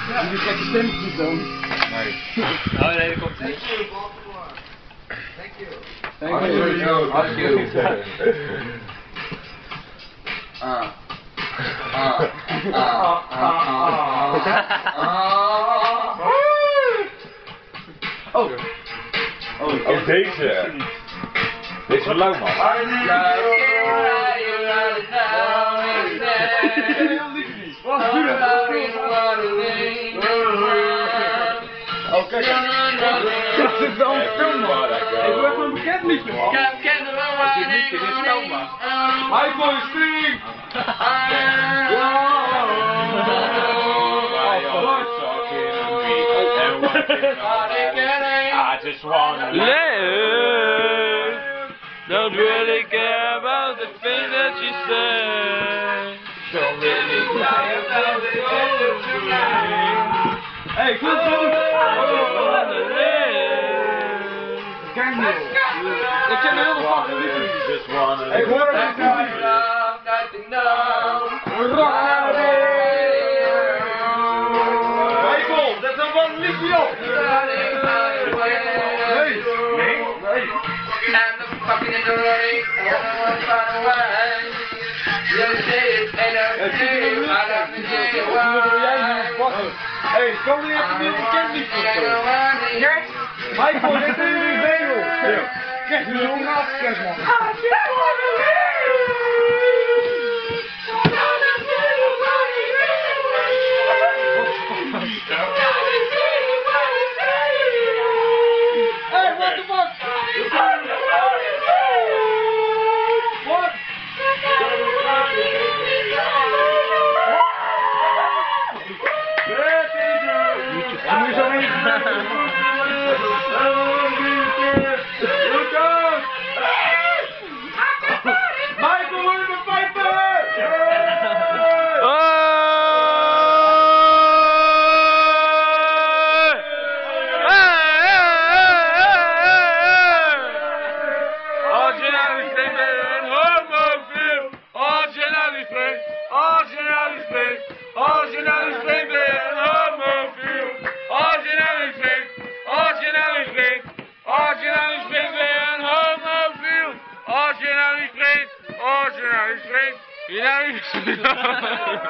Die gekke stemmetjes dan. Nee. Oh nee, dat komt niet. Thank you. Oh, deze. Dit is wel lang, man. Oh, kijk. Dat is wel een film, man. Ik word een bekend liedje, man. Dit liedje, dit is zomaar. High boy string! I just wanna Live. Don't really care about the things that you say. Don't really care about the things that you say. Hey, goed zo! Wanna live. Kijk nu. Ik ken heel veel fucking liedjes. just wanna Ik hoor het niet. Michael, dat is een wat liedje, joh! Hey, kom hier even niet bekend liedje. Michael, dit is jullie benen. Kijk, jullie jongen afgekend, man. Hey, what the fuck? What? En nu zo heen. Lucas! Michael, where's the piper? You know,